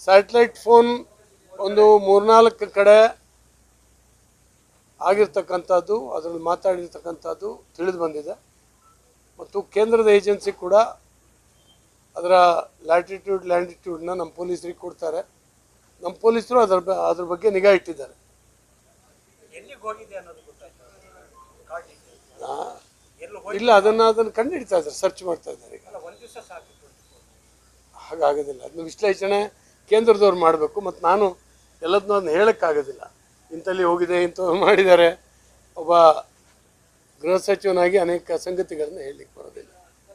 Satellite phone ಒಂದು 3-4 ಕಡೆ ಆಗಿರ್ತಕ್ಕಂಥದ್ದು, ಅದರಲ್ಲಿ ಮಾತಾಡಿರ್ತಕ್ಕಂಥದ್ದು ತಿಳಿದು ಬಂದಿದೆ. ಮತ್ತು ಕೇಂದ್ರದ ಏಜೆನ್ಸಿ ಕೂಡ ಅದರ ಲ್ಯಾಂಡಿಟ್ಯೂಡ್ನ ನಮ್ಮ ಪೊಲೀಸರಿಗೆ ಕೊಡ್ತಾರೆ. ನಮ್ಮ ಪೊಲೀಸರು ಅದ್ರ ಬಗ್ಗೆ ನಿಗಾ ಇಟ್ಟಿದ್ದಾರೆ. ಇಲ್ಲ, ಅದನ್ನು ಕಂಡುಹಿಡ್ತಾ ಇದ್ದಾರೆ, ಸರ್ಚ್ ಮಾಡ್ತಾ ಇದ್ದಾರೆ. ಈಗ ಹಾಗಾಗೋದಿಲ್ಲ, ಅದನ್ನ ವಿಶ್ಲೇಷಣೆ ಕೇಂದ್ರದವ್ರು ಮಾಡಬೇಕು. ಮತ್ತು ನಾನು ಎಲ್ಲದನ್ನೂ ಅದನ್ನ ಹೇಳೋಕ್ಕಾಗೋದಿಲ್ಲ. ಇಂಥಲ್ಲಿ ಹೋಗಿದೆ, ಇಂಥವ್ರು ಮಾಡಿದ್ದಾರೆ. ಒಬ್ಬ ಗೃಹ ಸಚಿವನಾಗಿ ಅನೇಕ ಸಂಗತಿಗಳನ್ನು ಹೇಳಲಿಕ್ಕೆ ಬರೋದಿಲ್ಲ.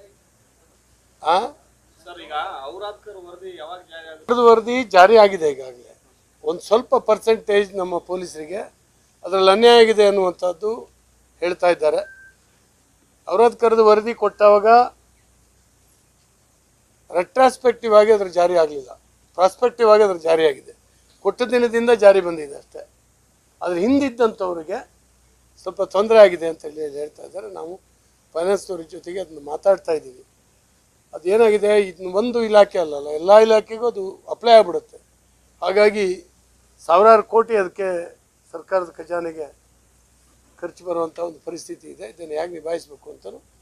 ವರದಿ ಜಾರಿ ಆಗಿದೆ ಈಗಾಗಲೇ. ಒಂದು ಸ್ವಲ್ಪ ಪರ್ಸೆಂಟೇಜ್ ನಮ್ಮ ಪೊಲೀಸರಿಗೆ ಅದರಲ್ಲಿ ಅನ್ಯಾಯ ಆಗಿದೆ ಅನ್ನುವಂಥದ್ದು ಹೇಳ್ತಾ ಇದ್ದಾರೆ. ಔರಾದ್ಕರ್ದು ವರದಿ ಕೊಟ್ಟಾಗ ರೆಟ್ರಾಸ್ಪೆಕ್ಟಿವ್ ಆಗಿ ಅದರ ಜಾರಿ ಆಗಲಿಲ್ಲ, ಪ್ರಾಸ್ಪೆಕ್ಟಿವ್ ಆಗಿ ಅದರ ಜಾರಿ ಆಗಿದೆ. ಕೊಟ್ಟ ದಿನದಿಂದ ಜಾರಿ ಬಂದಿದೆ ಅಷ್ಟೇ. ಅದ್ರ ಹಿಂದಿದ್ದಂಥವ್ರಿಗೆ ಸ್ವಲ್ಪ ತೊಂದರೆ ಆಗಿದೆ ಅಂತ ಹೇಳ್ತಾ ಇದ್ದಾರೆ. ನಾವು ಫೈನಾನ್ಸ್ನವ್ರ ಜೊತೆಗೆ ಅದನ್ನು ಮಾತಾಡ್ತಾ ಇದ್ದೀವಿ. ಅದೇನಾಗಿದೆ, ಇದನ್ನು ಒಂದು ಇಲಾಖೆ ಅಲ್ಲಲ್ಲ, ಎಲ್ಲ ಇಲಾಖೆಗೂ ಅದು ಅಪ್ಲೈ ಆಗಿಬಿಡುತ್ತೆ. ಹಾಗಾಗಿ ಸಾವಿರಾರು ಕೋಟಿ ಅದಕ್ಕೆ ಸರ್ಕಾರದ ಖಜಾನೆಗೆ ಖರ್ಚು ಬರುವಂಥ ಒಂದು ಪರಿಸ್ಥಿತಿ ಇದೆ. ಇದನ್ನು ಹೇಗೆ ನಿಭಾಯಿಸಬೇಕು ಅಂತಲೂ